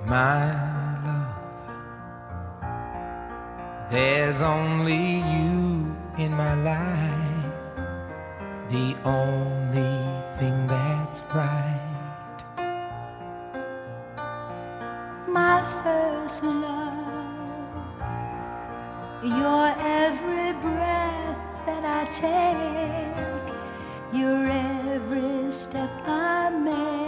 My love, there's only you in my life, the only thing that's right. My first love, your every breath that I take, your every step I make.